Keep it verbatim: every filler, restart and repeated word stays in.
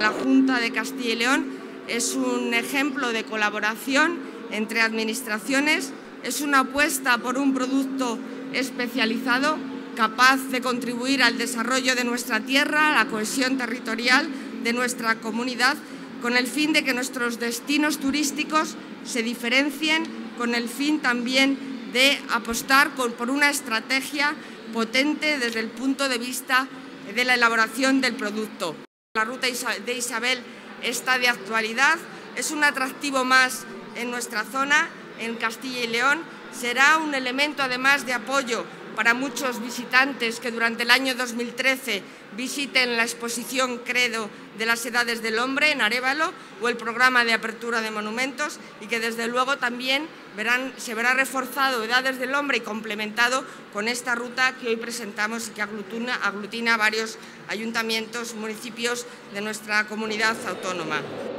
La Junta de Castilla y León es un ejemplo de colaboración entre administraciones, es una apuesta por un producto especializado capaz de contribuir al desarrollo de nuestra tierra, a la cohesión territorial de nuestra comunidad, con el fin de que nuestros destinos turísticos se diferencien, con el fin también de apostar por una estrategia potente desde el punto de vista de la elaboración del producto. La ruta de Isabel está de actualidad, es un atractivo más en nuestra zona, en Castilla y León. Será un elemento además de apoyo para muchos visitantes que durante el año dos mil trece visiten la exposición Credo de las Edades del Hombre en Arévalo o el programa de apertura de monumentos, y que desde luego también verán, se verá reforzado Edades del Hombre y complementado con esta ruta que hoy presentamos y que aglutina, aglutina varios ayuntamientos, municipios de nuestra comunidad autónoma.